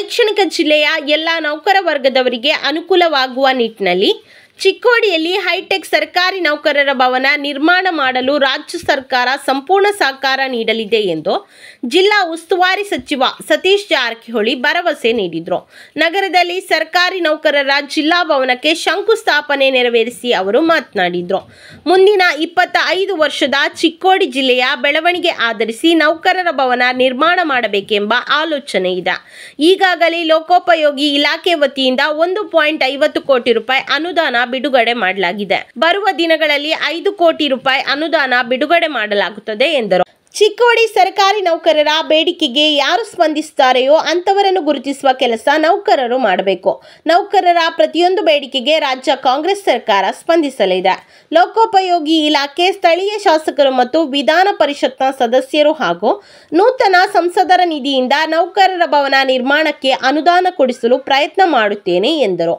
ಶೈಕ್ಷಣಿಕ ಜಿಲ್ಲೆಯ ಎಲ್ಲ ನೌಕರ ವರ್ಗದವರಿಗೆ ಅನುಕೂಲವಾಗುವ ನಿಟ್ಟಿನಲ್ಲಿ ಚಿಕ್ಕೋಡಿಯಲ್ಲಿ ಹೈಟೆಕ್ ಸರ್ಕಾರಿ ನೌಕರರ ಭವನ ನಿರ್ಮಾಣ ಮಾಡಲು ರಾಜ್ಯ ಸರ್ಕಾರ ಸಂಪೂರ್ಣ ಸಹಕಾರ ನೀಡಲಿದೆ ಎಂದು ಜಿಲ್ಲಾ ಉಸ್ತುವಾರಿ ಸಚಿವ ಸತೀಶ್ ಜಾರಕಿಹೊಳಿ ಭರವಸೆ ನೀಡಿದರು. ನಗರದಲ್ಲಿ ಸರ್ಕಾರಿ ನೌಕರರ ಜಿಲ್ಲಾ ಭವನಕ್ಕೆ ಶಂಕುಸ್ಥಾಪನೆ ನೆರವೇರಿಸಿ ಅವರು ಮಾತನಾಡಿದರು. ಮುಂದಿನ 25 ವರ್ಷದ ಚಿಕ್ಕೋಡಿ ಜಿಲ್ಲೆಯ ಬೆಳವಣಿಗೆ ಆಧರಿಸಿ ನೌಕರರ ಭವನ ನಿರ್ಮಾಣ ಮಾಡಬೇಕೆಂಬ ಆಲೋಚನೆ ಇದೆ. ಈಗಾಗಲೇ ಲೋಕೋಪಯೋಗಿ ಇಲಾಖೆ ವತಿಯಿಂದ 1.50 ಕೋಟಿ ರೂಪಾಯಿ ಅನುದಾನ ಬಿಡುಗಡೆ ಮಾಡಲಾಗಿದೆ. ಬರುವ ದಿನಗಳಲ್ಲಿ 5 ಕೋಟಿ ರೂಪಾಯಿ ಅನುದಾನ ಬಿಡುಗಡೆ ಮಾಡಲಾಗುತ್ತದೆ ಎಂದರು. ಚಿಕ್ಕೋಡಿ ಸರ್ಕಾರಿ ನೌಕರರ ಬೇಡಿಕೆಗೆ ಯಾರು ಸ್ಪಂದಿಸುತ್ತಾರೆಯೋ ಅಂತವರನ್ನು ಗುರುತಿಸುವ ಕೆಲಸ ನೌಕರರು ಮಾಡಬೇಕು. ನೌಕರರ ಪ್ರತಿಯೊಂದು ಬೇಡಿಕೆಗೆ ರಾಜ್ಯ ಕಾಂಗ್ರೆಸ್ ಸರ್ಕಾರ ಸ್ಪಂದಿಸಲಿದೆ. ಲೋಕೋಪಯೋಗಿ ಇಲಾಖೆ, ಸ್ಥಳೀಯ ಶಾಸಕರು ಮತ್ತು ವಿಧಾನ ಪರಿಷತ್ನ ಸದಸ್ಯರು ಹಾಗೂ ನೂತನ ಸಂಸದರ ನಿಧಿಯಿಂದ ನೌಕರರ ಭವನ ನಿರ್ಮಾಣಕ್ಕೆ ಅನುದಾನ ಕೊಡಿಸಲು ಪ್ರಯತ್ನ ಮಾಡುತ್ತೇನೆ ಎಂದರು.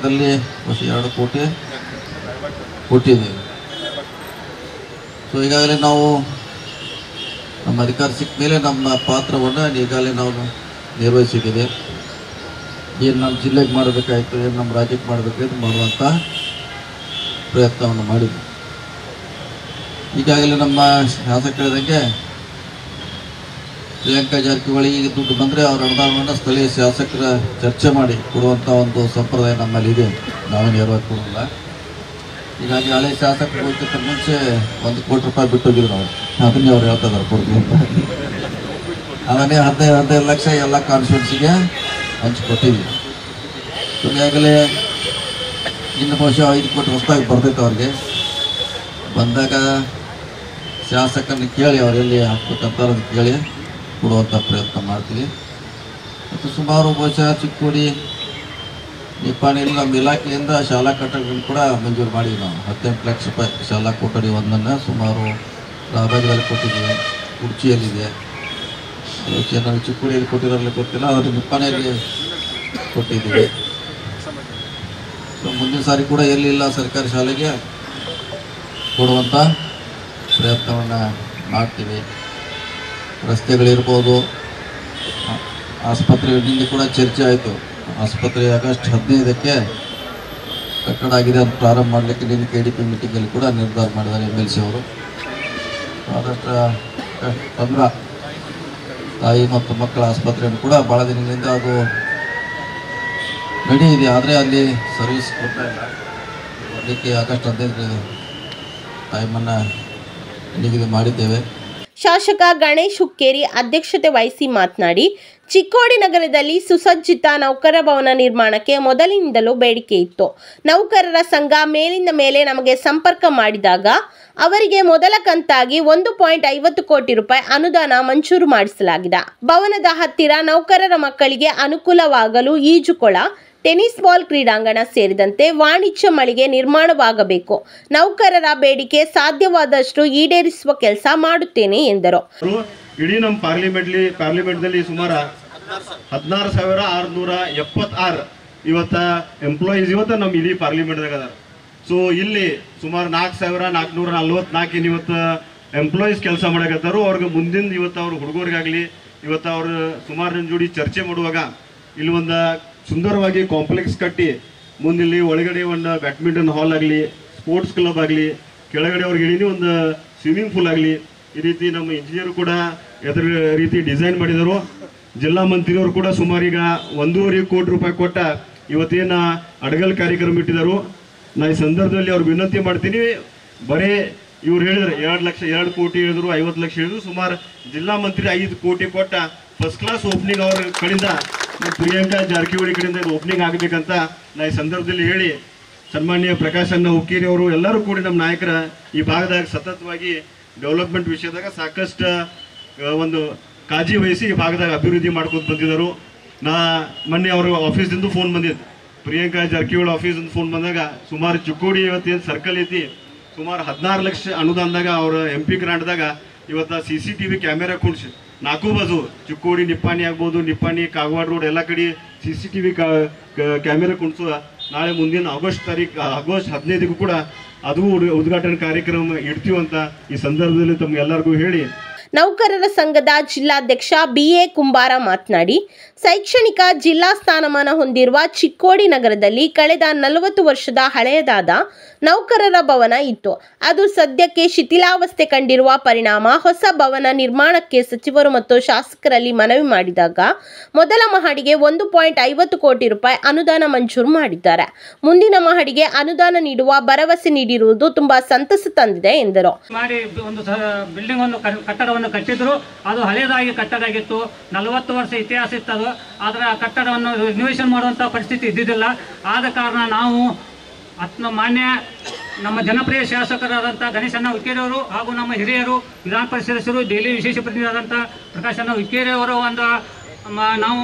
ಈಗಾಗಲೇ ನಾವು ನಮ್ಮ ಅಧಿಕಾರ ಸಿಕ್ಕ ಮೇಲೆ ನಮ್ಮ ಪಾತ್ರವನ್ನು ಈಗಾಗಲೇ ನಾವು ನಿರ್ವಹಿಸಿದ್ದೇವೆ. ಏನು ನಮ್ಮ ಜಿಲ್ಲೆಗೆ ಮಾಡಬೇಕಾಯಿತು, ಏನು ನಮ್ಮ ರಾಜ್ಯಕ್ಕೆ ಮಾಡಬೇಕಾಯ್ತು ಮಾಡುವಂಥ ಪ್ರಯತ್ನವನ್ನು ಮಾಡಿದ್ವಿ. ಈಗಾಗಲೇ ನಮ್ಮ ಶಾಸಕರಿದಂಗೆ ಪ್ರಿಯಾಂಕಾ ಜಾರಕಿಹೊಳಿ ದುಡ್ಡು ಬಂದರೆ ಅವರ ಅನುದಾನವನ್ನು ಸ್ಥಳೀಯ ಶಾಸಕರ ಚರ್ಚೆ ಮಾಡಿ ಕೊಡುವಂಥ ಒಂದು ಸಂಪ್ರದಾಯ ನಮ್ಮಲ್ಲಿದೆ. ನಾವೇನು ನೇರವಾಗಿ ಕೊಡೋಲ್ಲ. ಹೀಗಾಗಿ ಹಳೆ ಶಾಸಕರು ಹೋಗ್ತಿದ್ದ ಮುಂಚೆ 1 ಕೋಟಿ ರೂಪಾಯಿ ಬಿಟ್ಟೋಗಿದ್ರು ನಾವು. ಅದನ್ನೇ ಅವ್ರು ಹೇಳ್ತಾ ಇದ್ದಾರೆ ಕೊಡ್ತೀವಿ ಅಂತ. ಅದನ್ನೇ 15 ಲಕ್ಷ ಎಲ್ಲ ಕಾನ್ಸ್ಟಿಟ್ಯೂನ್ಸಿಗೆ ಹಂಚಿಕೊಟ್ಟಿದ್ವಿ. ಈಗಾಗಲೇ ಇನ್ನು ಬಹುಶಃ 5 ಕೋಟಿ ಹೊಸದಾಗಿ ಬರ್ತೈತೆ ಅವ್ರಿಗೆ. ಬಂದಾಗ ಶಾಸಕರನ್ನ ಕೇಳಿ ಅವರೆಲ್ಲಿ ಹಾಕ್ಬೇಕಂತ ಕೇಳಿ ಕೊಡುವಂಥ ಪ್ರಯತ್ನ ಮಾಡ್ತೀವಿ. ಮತ್ತು ಸುಮಾರು ಬಹುಶಃ ಚಿಕ್ಕೋಡಿ ನಿಪ್ಪಾಣಿಯಲ್ಲಿ ನಮ್ಮ ಇಲಾಖೆಯಿಂದ ಶಾಲಾ ಕಟ್ಟಡಗಳನ್ನು ಕೂಡ ಮಂಜೂರು ಮಾಡಿದ್ವಿ. ನಾವು 18 ಲಕ್ಷ ರೂಪಾಯಿ ಶಾಲಾ ಕೊಠಡಿ ಒಂದನ್ನು ಸುಮಾರು ರಾಜಾಜಲ್ಲಿ ಕೊಟ್ಟಿದ್ದೀವಿ. ಕುರ್ಚಿಯಲ್ಲಿದೆ. ನಾವು ಚಿಕ್ಕೋಡಿಯಲ್ಲಿ ಕೊಟ್ಟಿರೋಲ್ಲಿ ಗೊತ್ತಿಲ್ಲ, ಅದು ನಿಪ್ಪಾಣಿಯಲ್ಲಿ ಕೊಟ್ಟಿದ್ದೀವಿ. ಸೊ ಮುಂದಿನ ಸಾರಿ ಕೂಡ ಎಲ್ಲಿಲ್ಲ ಸರ್ಕಾರಿ ಶಾಲೆಗೆ ಕೊಡುವಂಥ ಪ್ರಯತ್ನವನ್ನು ಮಾಡ್ತೀವಿ. ರಸ್ತೆಗಳಿರ್ಬೋದು, ಆಸ್ಪತ್ರೆ ನಿನ್ನೆ ಕೂಡ ಚರ್ಚೆ ಆಯಿತು. ಆಸ್ಪತ್ರೆ ಆಗಸ್ಟ್ 15ಕ್ಕೆ ಕಟ್ಟಡ ಆಗಿದೆ ಅಂತ ಪ್ರಾರಂಭ ಮಾಡಲಿಕ್ಕೆ ನಿನ್ನೆ KDP ಮೀಟಿಂಗಲ್ಲಿ ಕೂಡ ನಿರ್ಧಾರ ಮಾಡಿದ್ದಾರೆ MLC ಅವರು. ಆದಷ್ಟು 15 ತಾಯಿ ಮತ್ತು ಮಕ್ಕಳ ಆಸ್ಪತ್ರೆಯನ್ನು ಕೂಡ ಭಾಳ ದಿನಗಳಿಂದ ಅದು ರೆಡಿ ಇದೆ, ಆದರೆ ಅಲ್ಲಿ ಸರ್ವಿಸ್ ಕೊಡ್ತಾ ಇಲ್ಲ. ಅದಕ್ಕೆ ಆಗಸ್ಟ್ 15 ಟೈಮನ್ನು ನಿಗದಿ ಮಾಡಿದ್ದೇವೆ. ಶಾಸಕ ಗಣೇಶ್ ಹುಕ್ಕೇರಿ ಅಧ್ಯಕ್ಷತೆ ವಹಿಸಿ ಮಾತನಾಡಿ, ಚಿಕ್ಕೋಡಿ ನಗರದಲ್ಲಿ ಸುಸಜ್ಜಿತ ನೌಕರ ಭವನ ನಿರ್ಮಾಣಕ್ಕೆ ಮೊದಲಿನಿಂದಲೂ ಬೇಡಿಕೆ ಇತ್ತು. ನೌಕರರ ಸಂಘ ಮೇಲಿಂದ ಮೇಲೆ ನಮಗೆ ಸಂಪರ್ಕ ಮಾಡಿದಾಗ ಅವರಿಗೆ ಮೊದಲ ಕಂತಾಗಿ 1.50 ಕೋಟಿ ರೂಪಾಯಿ ಅನುದಾನ ಮಂಜೂರು ಮಾಡಿಸಲಾಗಿದೆ. ಭವನದ ಹತ್ತಿರ ನೌಕರರ ಮಕ್ಕಳಿಗೆ ಅನುಕೂಲವಾಗಲು ಈಜುಕೊಳ, ಟೆನ್ನಿಸ್ ಬಾಲ್ ಕ್ರೀಡಾಂಗಣ ಸೇರಿದಂತೆ ವಾಣಿಜ್ಯ ಮಳಿಗೆ ನಿರ್ಮಾಣವಾಗಬೇಕು. ನೌಕರರ ಬೇಡಿಕೆ ಸಾಧ್ಯವಾದಷ್ಟು ಈಡೇರಿಸುವ ಕೆಲಸ ಮಾಡುತ್ತೇನೆ ಎಂದರು. ಇಡೀ ನಮ್ಮ ಪಾರ್ಲಿಮೆಂಟ್ದಲ್ಲಿ ಸುಮಾರು 16,676 ಇವತ್ತ ಎಂಪ್ಲಾಯೀಸ್ ಇವತ್ತು ನಮ್ಮ ಇಡೀ ಪಾರ್ಲಿಮೆಂಟ್ದಾಗ ಅದ. ಸೊ ಇಲ್ಲಿ ಸುಮಾರು 4,444 ಇವತ್ತು ಎಂಪ್ಲಾಯೀಸ್ ಕೆಲಸ ಮಾಡಕತ್ತಾರು. ಅವ್ರಿಗೆ ಮುಂದಿನ ಇವತ್ತು ಅವ್ರ ಹುಡುಗರಿಗಾಗಲಿ ಇವತ್ತು ಅವ್ರು ಸುಮಾರು ಜೋಡಿ ಚರ್ಚೆ ಮಾಡುವಾಗ ಇಲ್ಲಿ ಒಂದು ಸುಂದರವಾಗಿ ಕಾಂಪ್ಲೆಕ್ಸ್ ಕಟ್ಟಿ ಮುಂದಿಲ್ಲಿ ಒಳಗಡೆ ಒಂದು ಬ್ಯಾಡ್ಮಿಂಟನ್ ಹಾಲ್ ಆಗಲಿ, ಸ್ಪೋರ್ಟ್ಸ್ ಕ್ಲಬ್ ಆಗಲಿ, ಕೆಳಗಡೆ ಅವ್ರಿಗೆ ಇಡೀ ಒಂದು ಸ್ವಿಮ್ಮಿಂಗ್ ಪೂಲ್ ಆಗಲಿ, ಈ ರೀತಿ ನಮ್ಮ ಇಂಜಿನಿಯರ್ ಕೂಡ ಎದ್ರ ರೀತಿ ಡಿಸೈನ್ ಮಾಡಿದರು. ಜಿಲ್ಲಾ ಮಂತ್ರಿಯವರು ಕೂಡ ಸುಮಾರು ಈಗ 1.5 ಕೋಟಿ ರೂಪಾಯಿ ಕೊಟ್ಟ ಇವತ್ತೇನು ಅಡಗಲ್ ಕಾರ್ಯಕ್ರಮ ಇಟ್ಟಿದ್ದಾರೆ. ನಾ ಈ ಸಂದರ್ಭದಲ್ಲಿ ಅವ್ರಿಗೆ ವಿನಂತಿ ಮಾಡ್ತೀನಿ, ಬರೀ ಇವ್ರು ಹೇಳಿದ್ರು 2 ಕೋಟಿ ಹೇಳಿದ್ರು, 50 ಲಕ್ಷ ಹೇಳಿದ್ರು. ಸುಮಾರು ಜಿಲ್ಲಾ ಮಂತ್ರಿ 5 ಕೋಟಿ ಕೊಟ್ಟ ಫಸ್ಟ್ ಕ್ಲಾಸ್ ಓಪನಿಂಗ್ ಅವ್ರ ಕಡೆಯಿಂದ ಪ್ರಿಯಾಂಕಾ ಜಾರಕಿಹೊಳಿ ಕಡೆಯಿಂದ ಇದು ಓಪನಿಂಗ್ ಆಗಬೇಕಂತ ನಾ ಈ ಸಂದರ್ಭದಲ್ಲಿ ಹೇಳಿ, ಸನ್ಮಾನ್ಯ ಪ್ರಕಾಶ್ ಅಣ್ಣ ಹುಕ್ಕೇರಿ ಅವರು ಎಲ್ಲರೂ ಕೂಡಿ ನಮ್ಮ ನಾಯಕರ ಈ ಭಾಗದಾಗ ಸತತವಾಗಿ ಡೆವಲಪ್ಮೆಂಟ್ ವಿಷಯದಾಗ ಸಾಕಷ್ಟು ಒಂದು ಕಾಳಜಿ ವಹಿಸಿ ಈ ಭಾಗದಾಗ ಅಭಿವೃದ್ಧಿ ಮಾಡ್ಕೊಂಡು ಬಂದಿದ್ದರು. ನಾ ಮೊನ್ನೆ ಅವ್ರ ಆಫೀಸಿಂದ ಫೋನ್ ಬಂದಿದ್ದು, ಪ್ರಿಯಾಂಕಾ ಜಾರಕಿಹೊಳಿ ಆಫೀಸಿಂದ ಫೋನ್ ಬಂದಾಗ ಸುಮಾರು ಚಿಕ್ಕೋಡಿ ಇವತ್ತೇನು ಸರ್ಕಲ್ ಐತಿ ಸುಮಾರು 16 ಲಕ್ಷ ಅನುದಾನದಾಗ ಅವ್ರ MP ಗ್ರಾಂಟ್ದಾಗ ಇವತ್ತು CCTV ಕ್ಯಾಮೆರಾ ಕುಣಿಸಿ 4 ಬಾಜು ಚಿಕ್ಕೋಡಿ ನಿಪ್ಪಾಣಿ ಆಗ್ಬೋದು, ನಿಪ್ಪಾಣಿ ಕಾಗವಾಡ ರೋಡ್ ಎಲ್ಲ ಕಡೆ CCTV ಕ್ಯಾಮೆರಾ ಕುಣಿಸುವ ನಾಳೆ ಮುಂದಿನ ಆಗಸ್ಟ್ 15ಗೂ ಕೂಡ ಅದು ಉದ್ಘಾಟನಾ ಕಾರ್ಯಕ್ರಮ ಇಡ್ತೀವಂತ ಈ ಸಂದರ್ಭದಲ್ಲಿ ತಮ್ಗೆಲ್ಲರಿಗೂ ಹೇಳಿ ನೌಕರರ ಸಂಘದ ಜಿಲ್ಲಾಧ್ಯಕ್ಷ BA ಕುಂಬಾರ ಮಾತನಾಡಿ, ಶೈಕ್ಷಣಿಕ ಜಿಲ್ಲಾ ಸ್ಥಾನಮಾನ ಹೊಂದಿರುವ ಚಿಕ್ಕೋಡಿ ನಗರದಲ್ಲಿ ಕಳೆದ 40 ವರ್ಷದ ಹಳೆಯದಾದ ನೌಕರರ ಭವನ ಇತ್ತು. ಅದು ಸದ್ಯಕ್ಕೆ ಶಿಥಿಲಾವಸ್ಥೆ ಕಂಡಿರುವ ಪರಿಣಾಮ ಹೊಸ ಭವನ ನಿರ್ಮಾಣಕ್ಕೆ ಸಚಿವರು ಮತ್ತು ಶಾಸಕರಲ್ಲಿ ಮನವಿ ಮಾಡಿದಾಗ ಮೊದಲ ಮಹಡಿಗೆ 1.50 ಕೋಟಿ ರೂಪಾಯಿ ಅನುದಾನ ಮಂಜೂರು ಮಾಡಿದ್ದಾರೆ. ಮುಂದಿನ ಮಹಡಿಗೆ ಅನುದಾನ ನೀಡುವ ಭರವಸೆ ನೀಡಿರುವುದು ತುಂಬಾ ಸಂತಸ ತಂದಿದೆ ಎಂದರು. ಮಾಡಿ ಒಂದು ಬಿಲ್ಡಿಂಗ್ ಒಂದು ಕಟ್ಟಡವನ್ನು ಕಟ್ಟಿದ್ರು. ಅದು ಹಳೆಯದಾಗಿ ಕಟ್ಟಡ ಆಗಿತ್ತು. 40 ವರ್ಷ ಇತಿಹಾಸ ಇತ್ತು. ಆದರೆ ಆ ಕಟ್ಟಡವನ್ನು ರಿನೋವೇಷನ್ ಮಾಡುವಂಥ ಪರಿಸ್ಥಿತಿ ಇದ್ದಿದ್ದಿಲ್ಲ. ಆದ ಕಾರಣ ನಾವು ಮಾನ್ಯ ನಮ್ಮ ಜನಪ್ರಿಯ ಶಾಸಕರಾದಂಥ ಗಣೇಶಣ್ಣ ಹುಕ್ಕೇರಿಯವರು ಹಾಗೂ ನಮ್ಮ ಹಿರಿಯರು ವಿಧಾನ ಪರಿಷತ್ ಸದಸ್ಯರು ದೆಹಲಿ ವಿಶೇಷ ಪ್ರತಿನಿಧಿಯಾದಂಥ ಪ್ರಕಾಶಣ್ಣ ಹುಕ್ಕೇರಿಯವರು ಒಂದು ನಾವು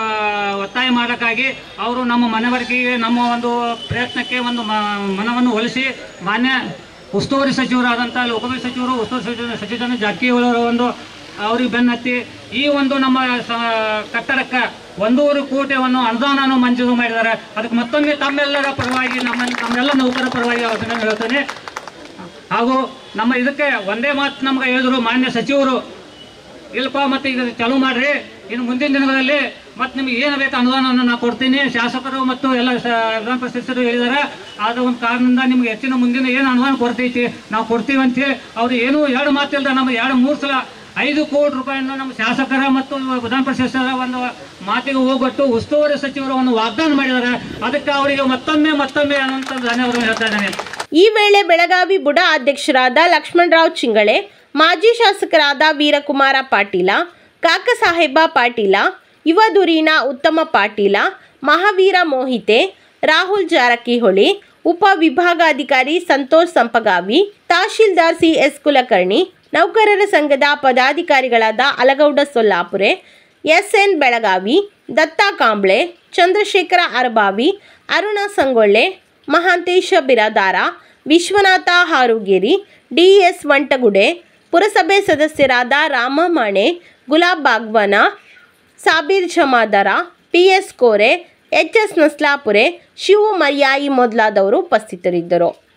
ಒತ್ತಾಯ ಮಾಡೋಕ್ಕಾಗಿ ಅವರು ನಮ್ಮ ಮನವರಿಕೆಗೆ ನಮ್ಮ ಒಂದು ಪ್ರಯತ್ನಕ್ಕೆ ಒಂದು ಮನವನ್ನು ಒಲಿಸಿ ಮಾನ್ಯ ಉಸ್ತುವಾರಿ ಸಚಿವರಾದಂಥ ಲೋಕೋಪಯೋಗಿ ಸಚಿವರು ಉಸ್ತುವಾರಿ ಸಚಿವ ಜಾರಕಿಹೊಳಿ ಒಂದು ಅವ್ರಿಗೆ ಬೆನ್ನತ್ತಿ ಈ ಒಂದು ನಮ್ಮ ಕಟ್ಟಡಕ್ಕೆ 1.5 ಕೋಟಿಯನ್ನು ಅನುದಾನವನ್ನು ಮಂಜೂರು ಮಾಡಿದ್ದಾರೆ. ಅದಕ್ಕೆ ಮತ್ತೊಮ್ಮೆ ತಮ್ಮೆಲ್ಲರ ಪರವಾಗಿ ನಮ್ಮೆಲ್ಲ ನೌಕರರ ಪರವಾಗಿ ಅಭಿನಂದನೆ ಹೇಳ್ತೇನೆ. ಹಾಗೂ ನಮ್ಮ ಇದಕ್ಕೆ ಒಂದೇ ಮಾತು ನಮ್ಗೆ ಹೇಳಿದ್ರು ಮಾನ್ಯ ಸಚಿವರು, ಇಲ್ಲಪ್ಪ ಮತ್ತೆ ಈಗ ಚಾಲೂ ಮಾಡ್ರಿ, ಇನ್ನು ಮುಂದಿನ ದಿನಗಳಲ್ಲಿ ಮತ್ತೆ ನಿಮ್ಗೆ ಏನು ಬೇಕು ಅನುದಾನವನ್ನು ನಾನು ಕೊಡ್ತೀನಿ. ಶಾಸಕರು ಮತ್ತು ಎಲ್ಲ ವಿಧಾನ ಪರಿಷತ್ ಹೇಳಿದ್ದಾರೆ. ಆದ ಒಂದು ಕಾರಣದಿಂದ ನಿಮ್ಗೆ ಹೆಚ್ಚಿನ ಮುಂದಿನ ಏನು ಅನುದಾನ ಕೊಡ್ತೈತಿ ನಾವು ಕೊಡ್ತೀವಿ ಅಂತೇಳಿ ಅವ್ರು ಏನೂ ಎರಡು ಮಾತಿಲ್ಲದೆ ನಮಗೆ 2-3 ಸಲ 5 ಕೋಟಿ ರೂಪಾಯಿಯನ್ನು ನಮ್ಮ ಶಾಸಕರ ಮತ್ತು ವಿಧಾನ ಪರಿಷತ್ ಒಂದು ಮಾತಿಗೆ ಹೋಗೊಟ್ಟು ಉಸ್ತುವಾರಿ ಸಚಿವರು ಒಂದು ವಾಗ್ದಾನ ಮಾಡಿದ್ದಾರೆ. ಅದಕ್ಕೆ ಅವರಿಗೆ ಮತ್ತೊಮ್ಮೆ ಅನ್ನುವಂಥ ಧನ್ಯವಾದ ಹೇಳ್ತಾ ಇದ್ದೇನೆ. ಈ ವೇಳೆ ಬೆಳಗಾವಿ ಬುಡ ಅಧ್ಯಕ್ಷರಾದ ಲಕ್ಷ್ಮಣರಾವ್ ಚಿಂಗಳೆ, ಮಾಜಿ ಶಾಸಕರಾದ ವೀರಕುಮಾರ ಪಾಟೀಲ, ಕಾಕಸಾಹೇಬ ಪಾಟೀಲ, ಯುವಧುರೀಣ ಉತ್ತಮ ಪಾಟೀಲ, ಮಹಾವೀರ ಮೋಹಿತೆ, ರಾಹುಲ್ ಜಾರಕಿಹೊಳಿ, ಉಪ ವಿಭಾಗಾಧಿಕಾರಿ ಸಂತೋಷ್ ಸಂಪಗಾವಿ, ತಹಶೀಲ್ದಾರ್ CS ಕುಲಕರ್ಣಿ, ನೌಕರರ ಸಂಘದ ಪದಾಧಿಕಾರಿಗಳಾದ ಅಲಗೌಡ ಸೊಲ್ಲಾಪುರೆ, SN ಬೆಳಗಾವಿ, ದತ್ತಾ ಕಾಂಬ್ಳೆ, ಚಂದ್ರಶೇಖರ ಅರಬಾವಿ, ಅರುಣ ಸಂಗೊಳ್ಳೆ, ಮಹಾಂತೇಶ ಬಿರಾದಾರ, ವಿಶ್ವನಾಥ ಹಾರುಗೇರಿ, DS ವಂಟಗುಡೆ, ಪುರಸಭೆ ಸದಸ್ಯರಾದ ರಾಮ ಮಾಣೆ, ಗುಲಾಬ್ ಬಾಗ್ವಾನ, ಸಾಬೀರ್ ಜಮಾದಾರ, PS ಕೋರೆ, HS ನಸ್ಲಾಪುರೆ, ಶಿವು ಮರ್ಯಾಯಿ ಮೊದಲಾದವರು ಉಪಸ್ಥಿತರಿದ್ದರು.